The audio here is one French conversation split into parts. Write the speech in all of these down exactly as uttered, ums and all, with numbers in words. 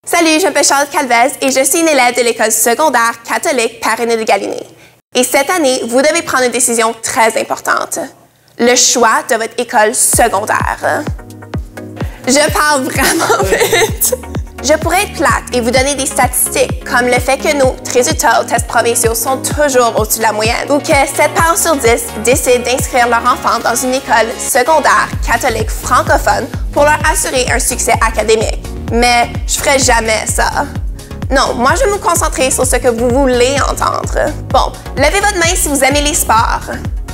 Salut, je m'appelle Charlotte Calvez et je suis une élève de l'école secondaire catholique Père-René de Galinée. Et cette année, vous devez prendre une décision très importante. Le choix de votre école secondaire. Je parle vraiment vite. Je pourrais être plate et vous donner des statistiques, comme le fait que nos résultats aux tests provinciaux sont toujours au-dessus de la moyenne, ou que sept parents sur dix décident d'inscrire leur enfant dans une école secondaire catholique francophone pour leur assurer un succès académique. Mais je ferai jamais ça. Non, moi je vais me concentrer sur ce que vous voulez entendre. Bon, levez votre main si vous aimez les sports.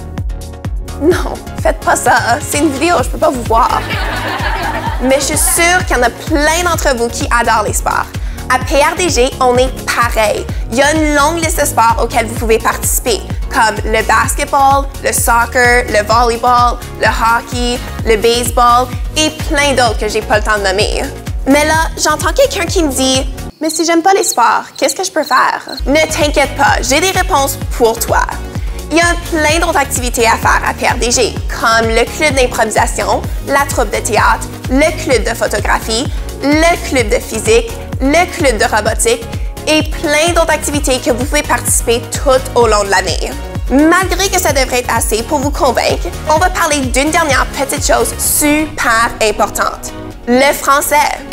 Non, faites pas ça. C'est une vidéo, je peux pas vous voir. Mais je suis sûre qu'il y en a plein d'entre vous qui adorent les sports. À P R D G, on est pareil. Il y a une longue liste de sports auxquels vous pouvez participer, comme le basketball, le soccer, le volleyball, le hockey, le baseball et plein d'autres que j'ai pas le temps de nommer. Mais là, j'entends quelqu'un qui me dit « Mais si j'aime pas les sports, qu'est-ce que je peux faire? » Ne t'inquiète pas, j'ai des réponses pour toi. Il y a plein d'autres activités à faire à P R D G, comme le club d'improvisation, la troupe de théâtre, le club de photographie, le club de physique, le club de robotique et plein d'autres activités que vous pouvez participer tout au long de l'année. Malgré que ça devrait être assez pour vous convaincre, on va parler d'une dernière petite chose super importante, le français.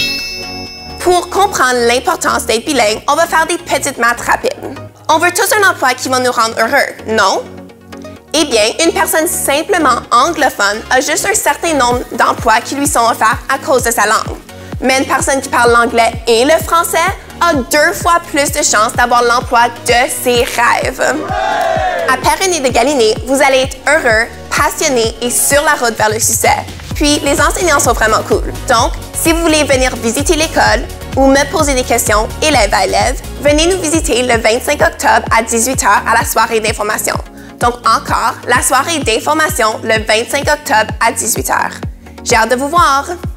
Pour comprendre l'importance d'être bilingue, on va faire des petites maths rapides. On veut tous un emploi qui va nous rendre heureux, non? Eh bien, une personne simplement anglophone a juste un certain nombre d'emplois qui lui sont offerts à cause de sa langue. Mais une personne qui parle l'anglais et le français a deux fois plus de chances d'avoir l'emploi de ses rêves. À Père-René de Galinée, vous allez être heureux, passionné et sur la route vers le succès. Puis, les enseignants sont vraiment cool. Donc, si vous voulez venir visiter l'école ou me poser des questions élève à élève, venez nous visiter le vingt-cinq octobre à dix-huit heures à la soirée d'information. Donc encore, la soirée d'information le vingt-cinq octobre à dix-huit heures. J'ai hâte de vous voir!